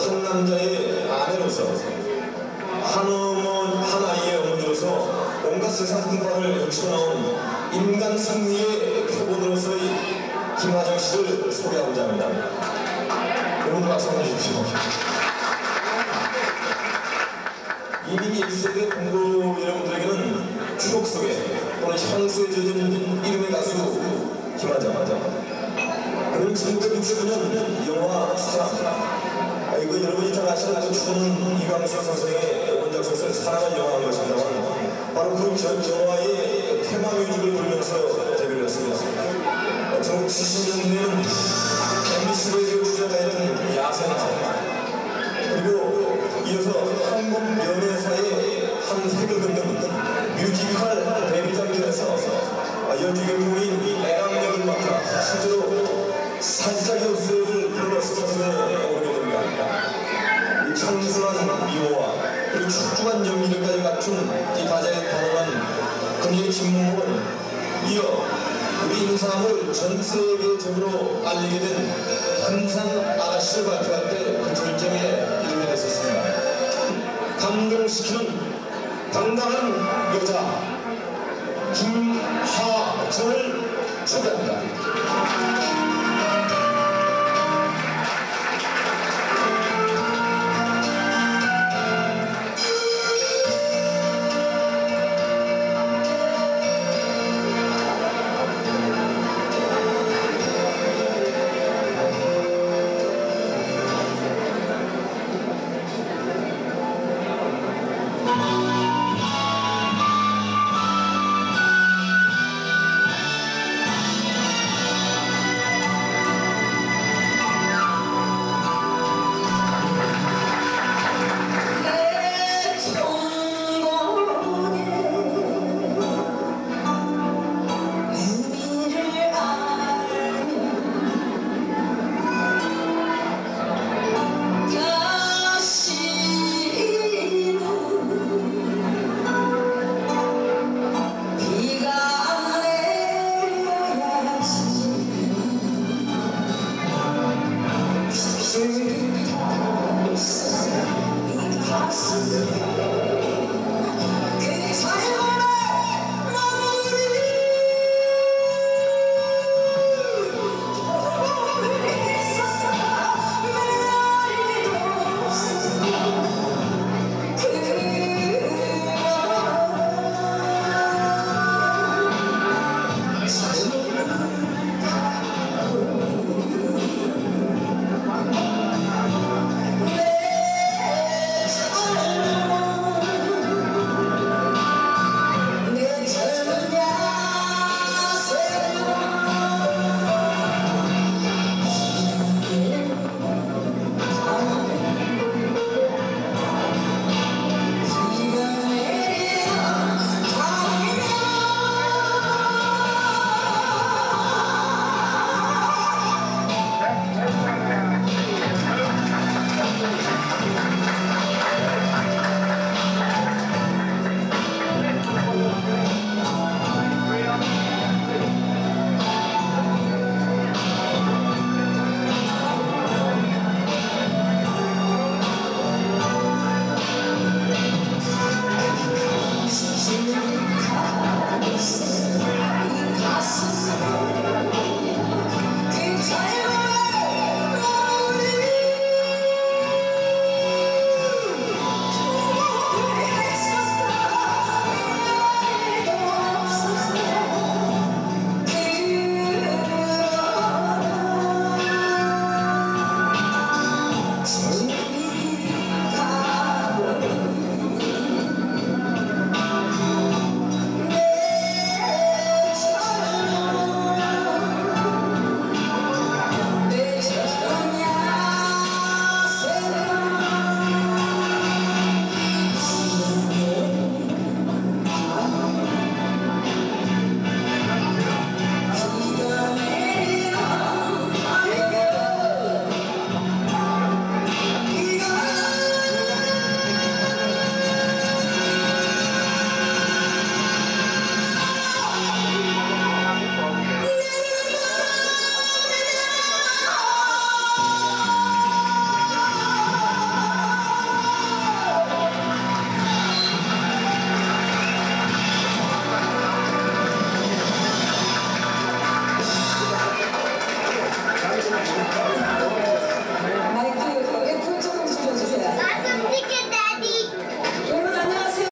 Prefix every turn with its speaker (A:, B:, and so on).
A: 한 남자의 아내로서 한 아이의 어머니로서 온갖 세상 풍파를 헤쳐나온 인간 승리의 표본으로서의 김하정 씨를 소개하고자 합니다. 여러분 박수 한번 주십시오. 이미 1세대 공부 여러분들에게는 추억 속에 또는 향수에 젖은 이름의 가수 김하정. 그는 1969년 영화 사랑, 이거 여러분이 잘 아시는 그 추는 이광수 선생의 원작 소설 사랑을 영화한 것입니다만 바로 그 영화의 테마 뮤직을 부르면서 데뷔를 했습니다. 1970년대에는 MBC 라디오 주제가였던 야생사, 그리고 이어서 한국 연예사의 한 획을 긋는 뮤지컬 데뷔작들에서 연주경공인 애랑역을 맡아 실제로 살짝의 웃음을 불러서 선수에 오르게 됩니다. 이 청순한 미모와 그리고 축축한 연기력까지 갖춘 이 다자에 단호한 그녀의 침묵은 이어 우리 인삼을 전 세계적으로 알리게 된 한산 아가씨를 발표할 때 그 절정에 이르게 됐었습니다. 감동시키는 당당한 여자 김하정을 초대합니다.